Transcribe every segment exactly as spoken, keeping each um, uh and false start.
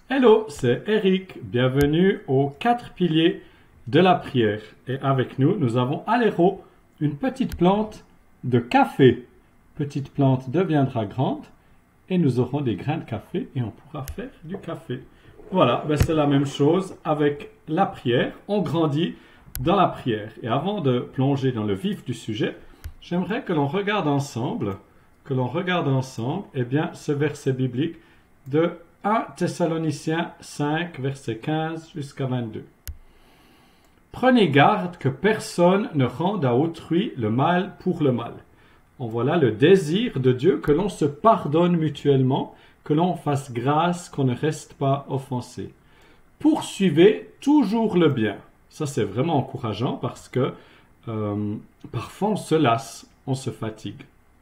Hello, c'est Eric. Bienvenue aux quatre piliers de la prière. Et avec nous, nous avons Aléro, une petite plante de café. Petite plante deviendra grande et nous aurons des grains de café et on pourra faire du café. Voilà, ben c'est la même chose avec la prière. On grandit dans la prière. Et avant de plonger dans le vif du sujet, j'aimerais que l'on regarde ensemble, que l'on regarde ensemble, eh bien, ce verset biblique de un Thessaloniciens cinq, verset quinze jusqu'à vingt-deux. Prenez garde que personne ne rende à autrui le mal pour le mal. En voilà le désir de Dieu, que l'on se pardonne mutuellement, que l'on fasse grâce, qu'on ne reste pas offensé. Poursuivez toujours le bien. Ça, c'est vraiment encourageant parce que euh, parfois on se lasse, on se fatigue.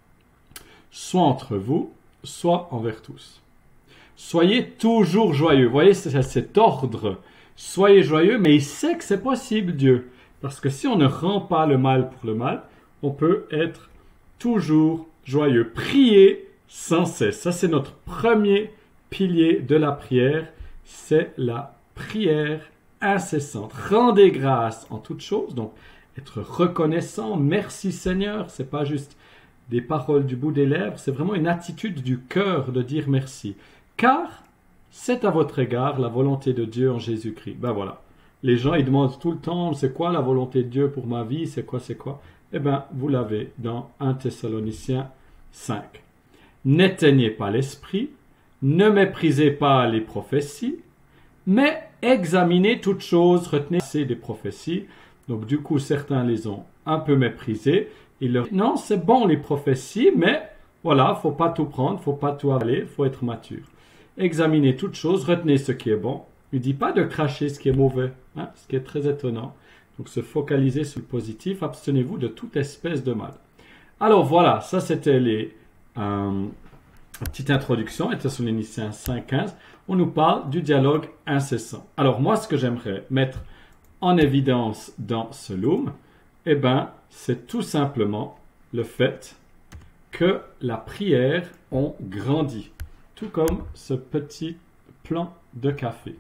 Soit entre vous, soit envers tous. Soyez toujours joyeux. Vous voyez, c'est cet ordre. Soyez joyeux, mais il sait que c'est possible, Dieu. Parce que si on ne rend pas le mal pour le mal, on peut être toujours joyeux. Priez sans cesse. Ça, c'est notre premier pilier de la prière. C'est la prière incessante. Rendez grâce en toutes choses. Donc, être reconnaissant. Merci Seigneur. C'est pas juste des paroles du bout des lèvres. C'est vraiment une attitude du cœur de dire merci. Car c'est à votre égard la volonté de Dieu en Jésus-Christ. Ben voilà. Les gens, ils demandent tout le temps, c'est quoi la volonté de Dieu pour ma vie, c'est quoi, c'est quoi. Eh bien, vous l'avez dans un Thessaloniciens cinq. N'éteignez pas l'esprit, ne méprisez pas les prophéties, mais examinez toutes choses, retenez des prophéties. Donc du coup, certains les ont un peu méprisées. Ils leur disent, non, c'est bon les prophéties, mais voilà, faut pas tout prendre, faut pas tout avaler, faut être mature. Examinez toutes choses, retenez ce qui est bon. Il ne dit pas de cracher ce qui est mauvais, hein, ce qui est très étonnant. Donc se focaliser sur le positif, abstenez-vous de toute espèce de mal. Alors voilà, ça c'était les euh, petite introduction, et Thessaloniciens cinq, quinze. On nous parle du dialogue incessant. Alors moi, ce que j'aimerais mettre en évidence dans ce loom, eh ben, c'est tout simplement le fait que la prière, on grandit. Tout comme ce petit plant de café.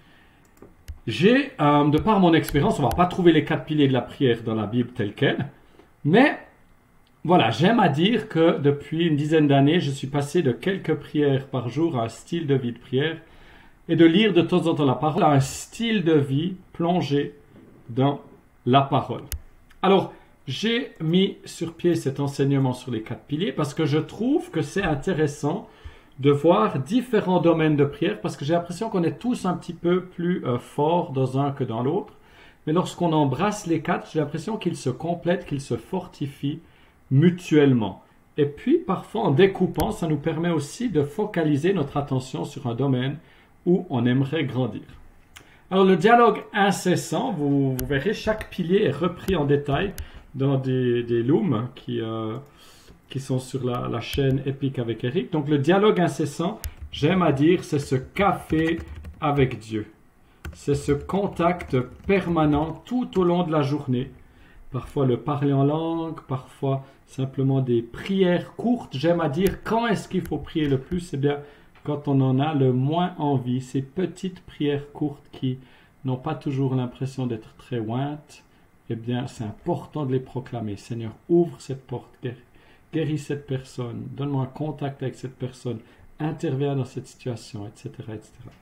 J'ai, euh, de par mon expérience, on ne va pas trouver les quatre piliers de la prière dans la Bible telle qu'elle, mais voilà, j'aime à dire que depuis une dizaine d'années, je suis passé de quelques prières par jour à un style de vie de prière et de lire de temps en temps la parole à un style de vie plongé dans la parole. Alors, j'ai mis sur pied cet enseignement sur les quatre piliers parce que je trouve que c'est intéressant de voir différents domaines de prière, parce que j'ai l'impression qu'on est tous un petit peu plus euh, forts dans un que dans l'autre. Mais lorsqu'on embrasse les quatre, j'ai l'impression qu'ils se complètent, qu'ils se fortifient mutuellement. Et puis, parfois, en découpant, ça nous permet aussi de focaliser notre attention sur un domaine où on aimerait grandir. Alors, le dialogue incessant, vous, vous verrez, chaque pilier est repris en détail dans des, des looms qui... Euh, qui sont sur la, la chaîne Épique avec Eric. Donc le dialogue incessant, j'aime à dire, c'est ce café avec Dieu. C'est ce contact permanent tout au long de la journée. Parfois le parler en langue, parfois simplement des prières courtes. J'aime à dire, quand est-ce qu'il faut prier le plus? Eh bien, quand on en a le moins envie. Ces petites prières courtes qui n'ont pas toujours l'impression d'être très ointes, eh bien, c'est important de les proclamer. Seigneur, ouvre cette porte, guéris cette personne, donne-moi un contact avec cette personne, interviens dans cette situation, et cetera, et cetera.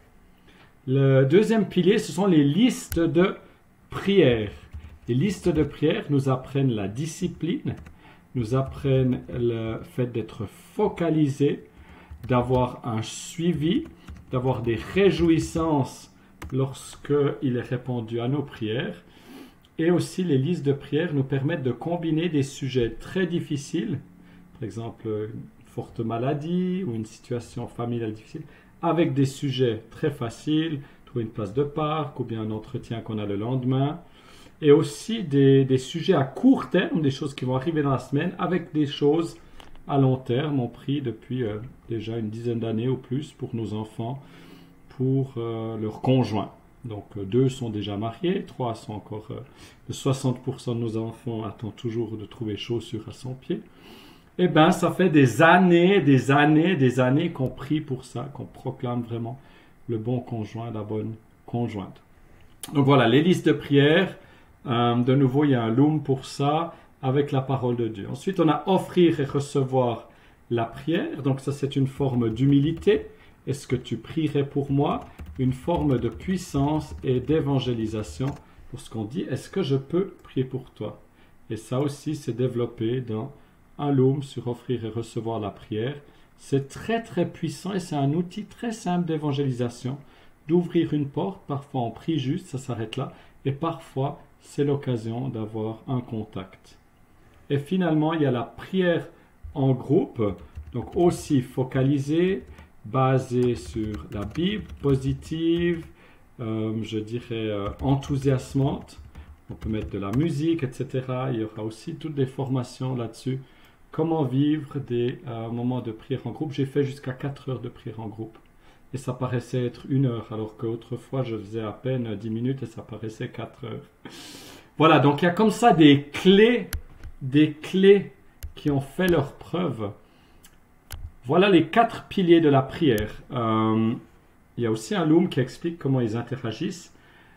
Le deuxième pilier, ce sont les listes de prières. Les listes de prières nous apprennent la discipline, nous apprennent le fait d'être focalisé, d'avoir un suivi, d'avoir des réjouissances lorsqu'il est répondu à nos prières. Et aussi, les listes de prières nous permettent de combiner des sujets très difficiles, par exemple une forte maladie ou une situation familiale difficile, avec des sujets très faciles, trouver une place de parc ou bien un entretien qu'on a le lendemain, et aussi des, des sujets à court terme, des choses qui vont arriver dans la semaine, avec des choses à long terme. On prie depuis euh, déjà une dizaine d'années ou plus pour nos enfants, pour euh, leurs conjoints. Donc euh, deux sont déjà mariés, trois sont encore... Euh, soixante pour cent de nos enfants attendent toujours de trouver chaussures à son pied. Eh bien, ça fait des années, des années, des années qu'on prie pour ça, qu'on proclame vraiment le bon conjoint, la bonne conjointe. Donc voilà, les listes de prières. Euh, de nouveau, il y a un loom pour ça avec la parole de Dieu. Ensuite, on a offrir et recevoir la prière. Donc ça, c'est une forme d'humilité. Est-ce que tu prierais pour moi? Une forme de puissance et d'évangélisation. Lorsqu'on dit, est-ce que je peux prier pour toi? Et ça aussi, c'est développé dans un loom sur offrir et recevoir la prière. C'est très très puissant et c'est un outil très simple d'évangélisation, d'ouvrir une porte. Parfois on prie juste, ça s'arrête là, et parfois c'est l'occasion d'avoir un contact. Et finalement, il y a la prière en groupe, donc aussi focalisée, basée sur la Bible, positive, euh, je dirais euh, enthousiasmante. On peut mettre de la musique, et cetera. Il y aura aussi toutes des formations là-dessus. Comment vivre des euh, moments de prière en groupe. J'ai fait jusqu'à quatre heures de prière en groupe. Et ça paraissait être une heure, alors qu'autrefois je faisais à peine dix minutes et ça paraissait quatre heures. Voilà, donc il y a comme ça des clés, des clés qui ont fait leur preuve. Voilà les quatre piliers de la prière. Euh, il y a aussi un loom qui explique comment ils interagissent.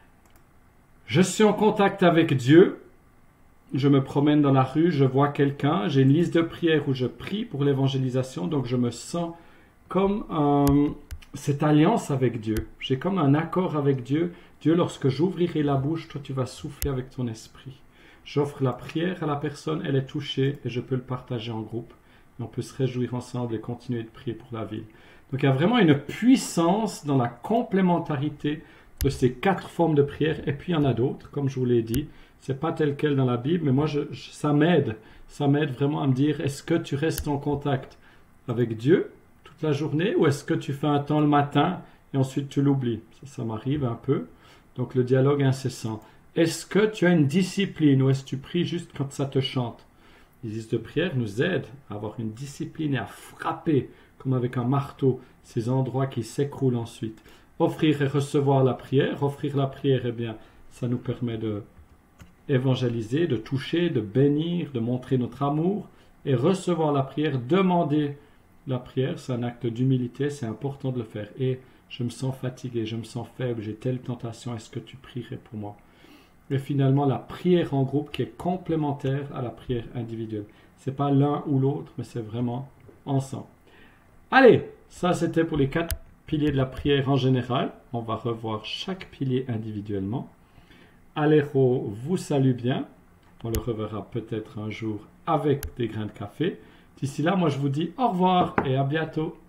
Je suis en contact avec Dieu. Je me promène dans la rue, je vois quelqu'un. J'ai une liste de prières où je prie pour l'évangélisation. Donc je me sens comme un, cette alliance avec Dieu. J'ai comme un accord avec Dieu. Dieu, lorsque j'ouvrirai la bouche, toi tu vas souffler avec ton esprit. J'offre la prière à la personne, elle est touchée et je peux le partager en groupe. Et on peut se réjouir ensemble et continuer de prier pour la ville. Donc il y a vraiment une puissance dans la complémentarité de ces quatre formes de prière. Et puis il y en a d'autres, comme je vous l'ai dit. C'est pas tel quel dans la Bible, mais moi je, je, ça m'aide. Ça m'aide vraiment à me dire, est-ce que tu restes en contact avec Dieu toute la journée ou est-ce que tu fais un temps le matin et ensuite tu l'oublies? Ça, ça m'arrive un peu. Donc le dialogue incessant. Est-ce que tu as une discipline ou est-ce que tu pries juste quand ça te chante? Les listes de prière nous aident à avoir une discipline et à frapper comme avec un marteau ces endroits qui s'écroulent ensuite. Offrir et recevoir la prière. Offrir la prière, eh bien, ça nous permet de évangéliser, de toucher, de bénir, de montrer notre amour. Et recevoir la prière, demander la prière, c'est un acte d'humilité, c'est important de le faire. Et je me sens fatigué, je me sens faible, j'ai telle tentation, est-ce que tu prierais pour moi? Et finalement, la prière en groupe qui est complémentaire à la prière individuelle. Ce n'est pas l'un ou l'autre, mais c'est vraiment ensemble. Allez, ça c'était pour les quatre piliers de la prière en général. On va revoir chaque pilier individuellement. Aléro vous salue bien. On le reverra peut-être un jour avec des grains de café. D'ici là, moi je vous dis au revoir et à bientôt.